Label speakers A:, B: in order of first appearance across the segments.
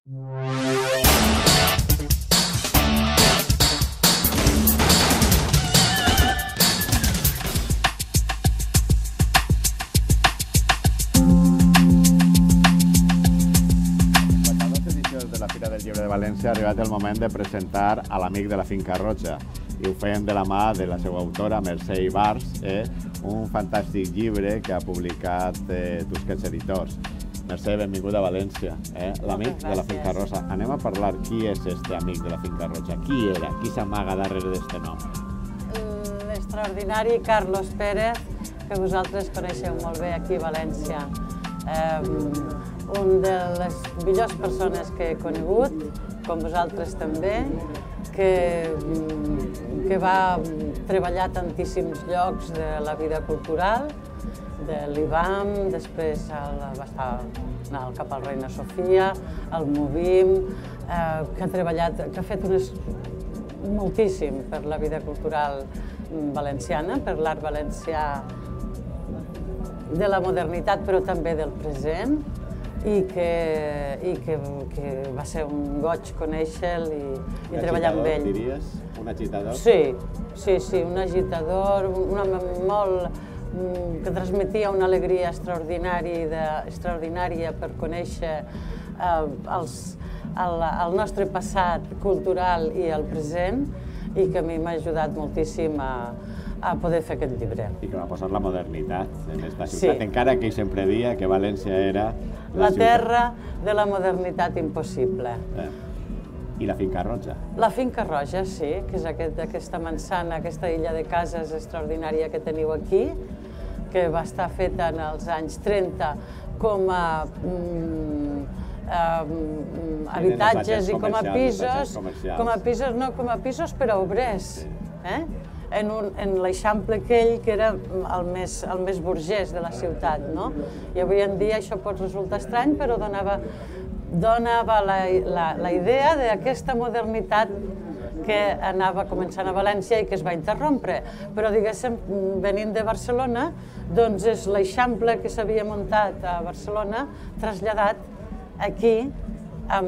A: De València ha arribat el moment de presentar a l'amic de la Finca Roja i ho fem de la mà de la seva autora, Mercè Ibars, un fantàstic llibre que ha publicat Tusquets Editors. Mercè, benvinguda a València, l'amic de la Finca Roja. Anem a parlar qui és este amic de la Finca Roja, qui era, qui s'amaga darrere d'este nom.
B: L'extraordinari Carlos Pérez, que vosaltres coneixeu molt bé aquí a València. Una de les millors persones que he conegut, com vosaltres també, que va treballar a tantíssims llocs de la vida cultural, de l'IBAM, després va estar cap al Reina Sofia, al Movim, que ha treballat, que ha fet moltíssim per la vida cultural valenciana, per l'art valencià de la modernitat però també del present, i que va ser un goig conèixer-lo i treballar amb ell.
A: Diries? Un agitador?
B: Sí, un agitador, un home que transmetia una alegria extraordinària per conèixer el nostre passat cultural i el present, i que a mi m'ha ajudat moltíssim a poder fer aquest llibre.
A: I que va posar la modernitat en esta ciutat, encara que ell sempre dia que València era
B: la terra de la modernitat impossible.
A: I la Finca Roja?
B: La Finca Roja, sí, que és aquesta mansana, aquesta illa de cases extraordinària que teniu aquí, que va estar feta en els anys 30 com a habitatges i com a pisos per a obrers. En l'Eixample aquell que era el més burgès de la ciutat. I avui en dia això pot resultar estrany, però donava la idea d'aquesta modernitat que anava començant a València i que es va interrompre. Però, diguéssim, venint de Barcelona, doncs és l'Eixample que s'havia muntat a Barcelona traslladat aquí, a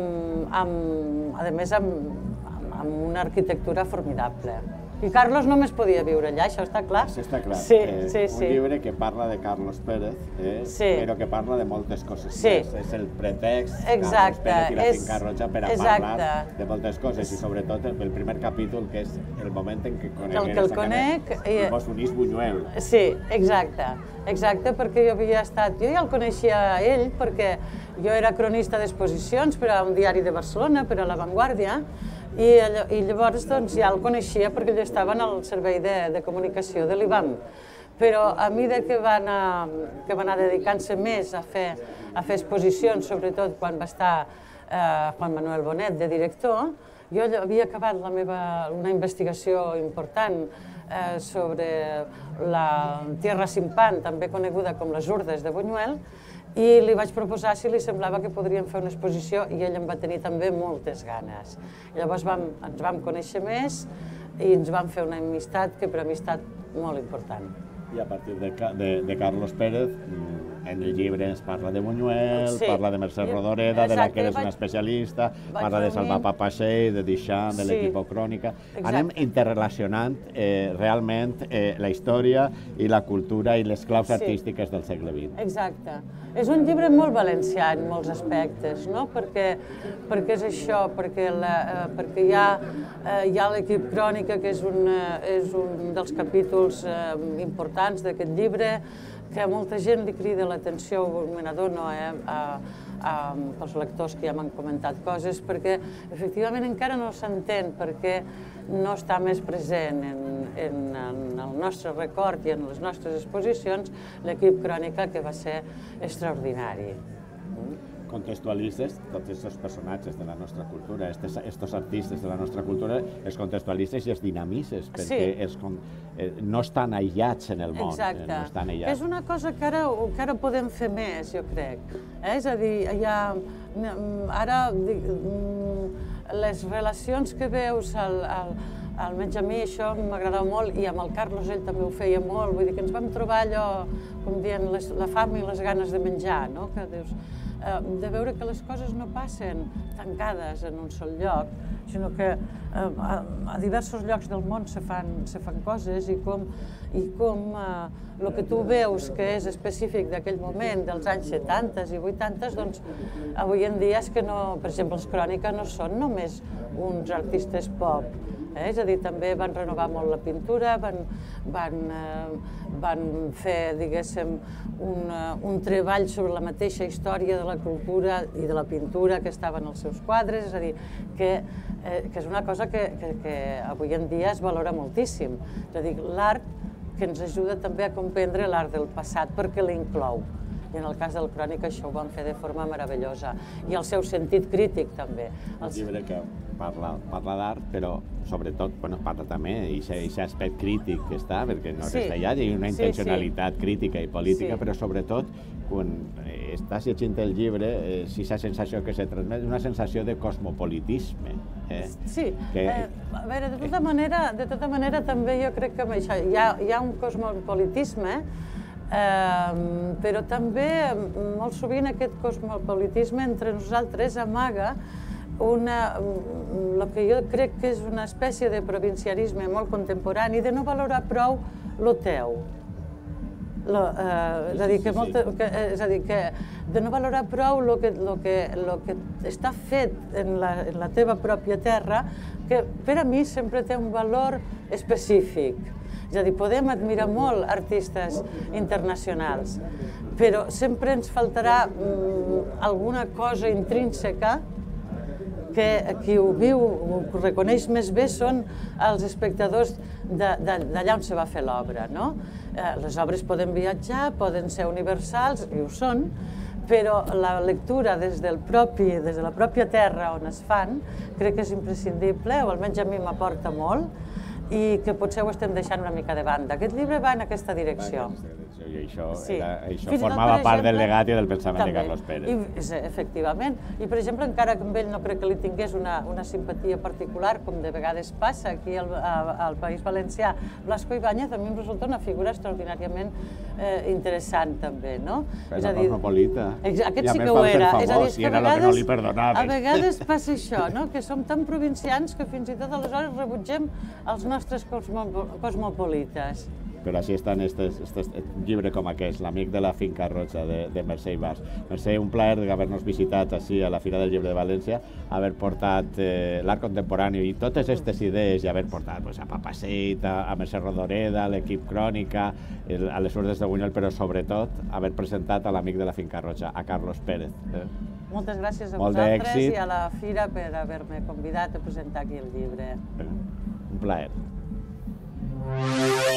B: més amb una arquitectura formidable. I Carlos només podia viure allà, això està clar?
A: Això està clar.
B: Sí.
A: Un llibre que parla de Carlos Pérez, però que parla de moltes coses més. És el pretext, Carlos Pérez i la Finca Roja, per a parlar de moltes coses, i sobretot el primer capítol, que és el moment en què conec i vos unís Buñuel.
B: Sí, exacte, perquè jo ja el coneixia a ell, perquè jo era cronista d'exposicions per a un diari de Barcelona, per a La Vanguardia, i llavors ja el coneixia perquè ell estava en el servei de comunicació de l'IBAM. Però a mesura que va anar dedicant-se més a fer exposicions, sobretot quan va estar Juan Manuel Bonet de director, jo havia acabat una investigació important sobre la Tierra sin Pan, també coneguda com les Urdes de Buñuel, i li vaig proposar si li semblava que podríem fer una exposició i ell en va tenir també moltes ganes. Llavors ens vam conèixer més i ens vam fer una amistat que per a mi ha estat molt important.
A: I a partir de Carlos Pérez, en el llibre ens parla de Buñuel, parla de Mercè Rodoreda, de la que eres una especialista, parla de Salvar Papasseit, de Duchamp, de l'Equipo Crònica. Anem interrelacionant realment la història i la cultura i les claus artístiques del segle XX.
B: Exacte. És un llibre molt valencià en molts aspectes, perquè és això, perquè hi ha l'Equip Crònica, que és un dels capítols importants d'aquest llibre, que a molta gent li crida l'atenció, me n'adono pels lectors que ja m'han comentat coses, perquè efectivament encara no s'entén perquè no està més present en el nostre record i en les nostres exposicions l'Equip Crònica, que va ser extraordinari.
A: Contextualitzes tots aquests personatges de la nostra cultura, aquests artistes de la nostra cultura, els contextualitzes i els dinamitzes, perquè no estan aïllats en el món.
B: Exacte. És una cosa que ara podem fer més, jo crec. És a dir, ara les relacions que veus, almenys a mi això m'agradava molt, i amb el Carlos ell també ho feia molt, vull dir que ens vam trobar allò, com dient, la fam i les ganes de menjar, no? Que dius, de veure que les coses no passen tancades en un sol lloc, sinó que a diversos llocs del món se fan coses i com el que tu veus que és específic d'aquell moment, dels anys 70 i 80, doncs avui en dia és que no, per exemple, els Crònica no són només uns artistes pop, és a dir, també van renovar molt la pintura, van fer, diguéssim, un treball sobre la mateixa història de la cultura i de la pintura que estava en els seus quadres, és a dir, que és una cosa que avui en dia es valora moltíssim. És a dir, l'art que ens ajuda també a comprendre l'art del passat perquè l'inclou. I en el cas del Crònica això ho van fer de forma meravellosa. I el seu sentit crític també.
A: Un llibre que parla d'art, però sobretot parla també d'aquest aspecte crític que està, perquè no resta allà, hi ha una intencionalitat crítica i política, però sobretot quan estàs llegint el llibre, si la sensació que se transmet, una sensació de cosmopolitisme.
B: Sí, a veure, de tota manera també jo crec que hi ha un cosmopolitisme, però també molt sovint aquest cosmopolitisme entre nosaltres amaga el que jo crec que és una espècie de provincianisme molt contemporani, de no valorar prou lo teu. És a dir, que de no valorar prou el que està fet en la teva pròpia terra, que per a mi sempre té un valor específic. És a dir, podem admirar molt artistes internacionals, però sempre ens faltarà alguna cosa intrínseca que qui ho viu, ho reconeix més bé, són els espectadors d'allà on se va fer l'obra. Les obres poden viatjar, poden ser universals, i ho són, però la lectura des de la pròpia terra on es fan crec que és imprescindible, o almenys a mi m'aporta molt, i que potser ho estem deixant una mica de banda. Aquest llibre va en aquesta direcció.
A: I això formava part del legat i del pensament de Carlos Pérez.
B: Efectivament. I, per exemple, encara que amb ell no crec que li tingués una simpatia particular, com de vegades passa aquí al País Valencià, Blasco Ibáñez a mi em resulta una figura extraordinàriament interessant, també, no?
A: Però cosmopolita.
B: Aquest sí que ho era. És a dir,
A: que
B: a vegades passa això, que som tan provincians que fins i tot aleshores rebutgem els nostres cosmopolites.
A: Però així està en un llibre com aquest, L'amic de la finca roja, de Mercè Ibars. Mercè, un plaer d'haver-nos visitat així a la Fira del Llibre de València, haver portat l'art contemporani i totes aquestes idees, i haver portat a Papaseit, a Mercè Rodoreda, a l'equip Crònica, a les Urdes de Bunyol, però sobretot haver presentat a l'amic de la finca roja, a Carlos Pérez.
B: Moltes gràcies a vosaltres i a la Fira per haver-me convidat a presentar aquí el llibre.
A: Un plaer.